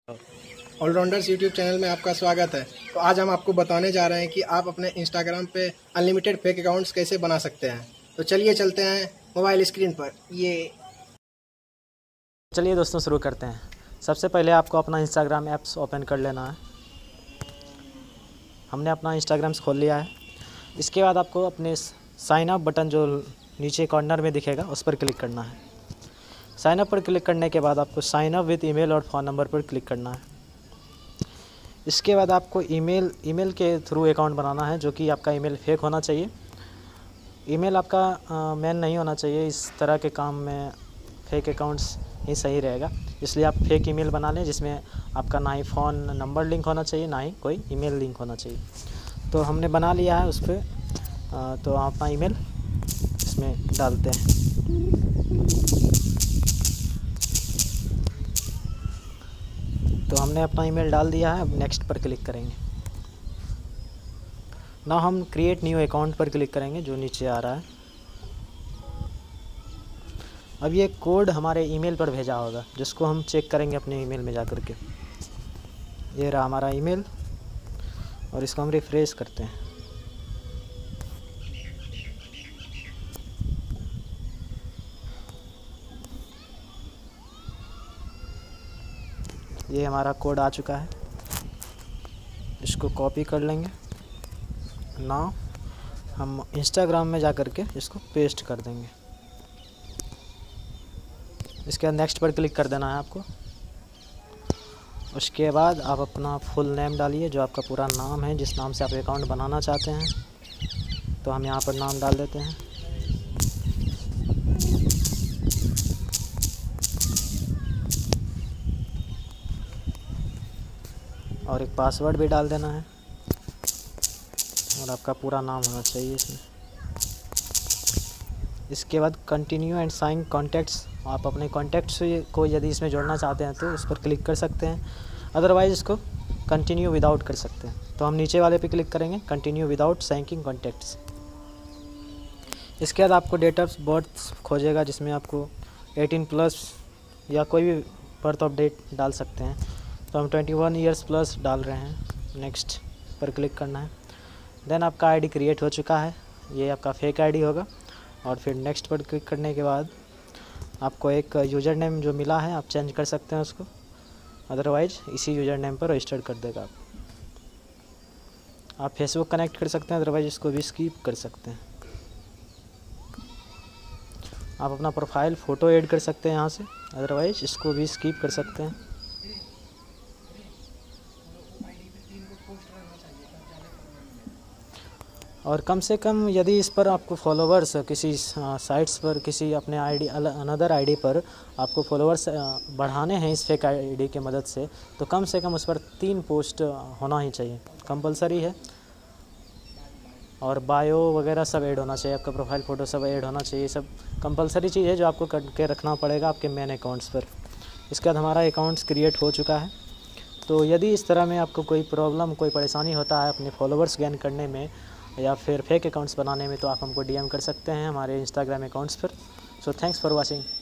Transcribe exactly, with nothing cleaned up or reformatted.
Allrounders YouTube channel में आपका स्वागत है। तो आज हम आपको बताने जा रहे हैं कि आप अपने इंस्टाग्राम पे अनलिमिटेड फेक अकाउंट्स कैसे बना सकते हैं। तो चलिए चलते हैं मोबाइल स्क्रीन पर। ये चलिए दोस्तों शुरू करते हैं। सबसे पहले आपको अपना इंस्टाग्राम ऐप्स ओपन कर लेना है। हमने अपना इंस्टाग्राम खोल लिया है। इसके बाद आपको अपने साइन अप बटन जो नीचे कॉर्नर में दिखेगा उस पर क्लिक करना है। साइन अप पर क्लिक करने के बाद आपको साइन अप विद ईमेल और फ़ोन नंबर पर क्लिक करना है। इसके बाद आपको ईमेल ईमेल के थ्रू अकाउंट बनाना है, जो कि आपका ईमेल फेक होना चाहिए। ईमेल आपका मेन नहीं होना चाहिए। इस तरह के काम में फेक अकाउंट्स ही सही रहेगा, इसलिए आप फेक ईमेल बना लें जिसमें आपका ना ही फ़ोन नंबर लिंक होना चाहिए, ना ही कोई ईमेल लिंक होना चाहिए। तो हमने बना लिया है उस पर, तो आप अपना ईमेल इसमें डालते हैं। तो हमने अपना ईमेल डाल दिया है। अब नेक्स्ट पर क्लिक करेंगे। ना हम क्रिएट न्यू अकाउंट पर क्लिक करेंगे जो नीचे आ रहा है। अब ये कोड हमारे ईमेल पर भेजा होगा, जिसको हम चेक करेंगे अपने ईमेल में जा कर के। ये रहा हमारा ईमेल और इसको हम रिफ्रेश करते हैं। ये हमारा कोड आ चुका है। इसको कॉपी कर लेंगे। नाउ हम इंस्टाग्राम में जा कर के इसको पेस्ट कर देंगे। इसके बाद नेक्स्ट पर क्लिक कर देना है आपको। उसके बाद आप अपना फुल नेम डालिए, जो आपका पूरा नाम है, जिस नाम से आप अकाउंट बनाना चाहते हैं। तो हम यहाँ पर नाम डाल देते हैं। और एक पासवर्ड भी डाल देना है और आपका पूरा नाम होना चाहिए इसमें। इसके बाद कंटिन्यू एंड साइन कॉन्टैक्ट्स, आप अपने कॉन्टैक्ट्स को यदि इसमें जोड़ना चाहते हैं तो उस पर क्लिक कर सकते हैं, अदरवाइज़ इसको कंटिन्यू विदाउट कर सकते हैं। तो हम नीचे वाले पे क्लिक करेंगे, कंटिन्यू विदाउट साइंकिंग कॉन्टैक्ट्स। इसके बाद आपको डेट ऑफ बर्थ खोजेगा, जिसमें आपको एटीन प्लस या कोई भी बर्थ ऑफ डेट डाल सकते हैं। तो हम ट्वेंटी वन ईयर्स प्लस डाल रहे हैं। नेक्स्ट पर क्लिक करना है। देन आपका आईडी क्रिएट हो चुका है। ये आपका फेक आईडी होगा। और फिर नेक्स्ट पर क्लिक करने के बाद आपको एक यूज़र नेम जो मिला है आप चेंज कर सकते हैं उसको, अदरवाइज इसी यूज़र नेम पर रजिस्टर कर देगा। आप आप फेसबुक कनेक्ट कर सकते हैं, अदरवाइज इसको भी स्किप कर सकते हैं। आप अपना प्रोफाइल फ़ोटो ऐड कर सकते हैं यहाँ से, अदरवाइज इसको भी स्किप कर सकते हैं। और कम से कम यदि इस पर आपको फॉलोवर्स किसी साइट्स पर, किसी अपने आईडी अनदर आईडी पर आपको फॉलोवर्स बढ़ाने हैं इस फेक आईडी के मदद से, तो कम से कम उस पर तीन पोस्ट होना ही चाहिए, कंपलसरी है। और बायो वगैरह सब ऐड होना चाहिए, आपका प्रोफाइल फ़ोटो सब ऐड होना चाहिए। सब कंपलसरी चीज़ है जो आपको करके रखना पड़ेगा आपके मेन अकाउंट्स पर। इसके बाद हमारा अकाउंट्स क्रिएट हो चुका है। तो यदि इस तरह में आपको कोई प्रॉब्लम, कोई परेशानी होता है अपने फॉलोवर्स गेन करने में या फिर फेक अकाउंट्स बनाने में, तो आप हमको डीएम कर सकते हैं हमारे इंस्टाग्राम अकाउंट्स पर। So thanks for watching.